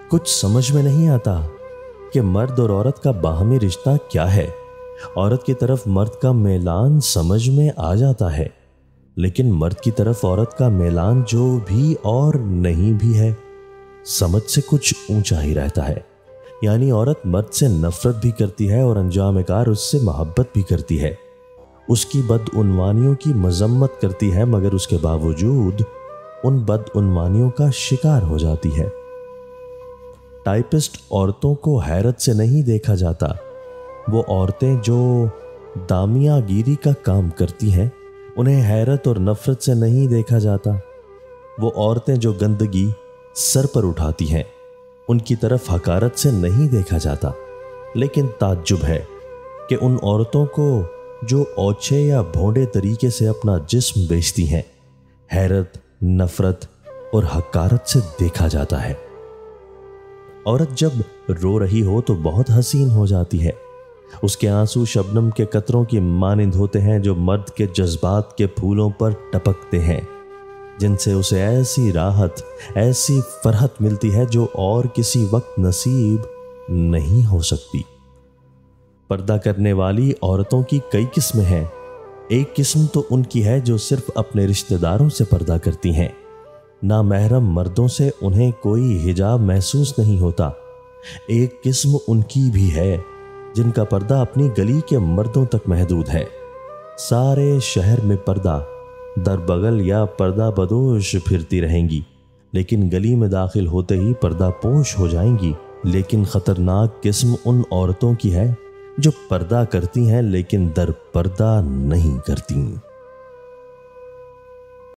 کچھ سمجھ میں نہیں آتا کہ مرد اور عورت کا باہمی رشتہ کیا ہے۔ عورت کی طرف مرد کا میلان سمجھ میں آ جاتا ہے، لیکن مرد کی طرف عورت کا میلان جو بھی اور نہیں بھی ہے، سمجھ سے کچھ اونچا ہی رہتا ہے۔ یعنی عورت مرد سے نفرت بھی کرتی ہے اور انجام کار اس سے محبت بھی کرتی ہے، اس کی بدعنوانیوں کی مذمت کرتی ہے، مگر اس کے باوجود ان بدعنوانیوں کا شکار ہو جاتی ہے۔ ٹائپسٹ عورتوں کو حیرت سے نہیں دیکھا جاتا۔ وہ عورتیں جو دامیہ گیری کا کام کرتی ہیں انہیں حیرت اور نفرت سے نہیں دیکھا جاتا۔ وہ عورتیں جو گندگی سر پر اٹھاتی ہیں ان کی طرف حقارت سے نہیں دیکھا جاتا، لیکن تعجب ہے کہ ان عورتوں کو جو اوچھے یا بھونڈے طریقے سے اپنا جسم بیچتی ہیں حیرت، نفرت اور حقارت سے دیکھا جاتا ہے۔ عورت جب رو رہی ہو تو بہت حسین ہو جاتی ہے۔ اس کے آنسو شبنم کے قطروں کی مانند ہوتے ہیں جو مرد کے جذبات کے پھولوں پر ٹپکتے ہیں، جن سے اسے ایسی راحت، ایسی فرحت ملتی ہے جو اور کسی وقت نصیب نہیں ہو سکتی۔ پردہ کرنے والی عورتوں کی کئی قسمیں ہیں۔ ایک قسم تو ان کی ہے جو صرف اپنے رشتہ داروں سے پردہ کرتی ہیں۔ نامحرم مردوں سے انہیں کوئی حجاب محسوس نہیں ہوتا۔ ایک قسم ان کی بھی ہے جن کا پردہ اپنی گلی کے مردوں تک محدود ہے۔ سارے شہر میں پردہ در بغل یا پردہ بدوش پھرتی رہیں گی، لیکن گلی میں داخل ہوتے ہی پردہ پوش ہو جائیں گی۔ لیکن خطرناک قسم ان عورتوں کی ہے جو پردہ کرتی ہیں لیکن در پردہ نہیں کرتی۔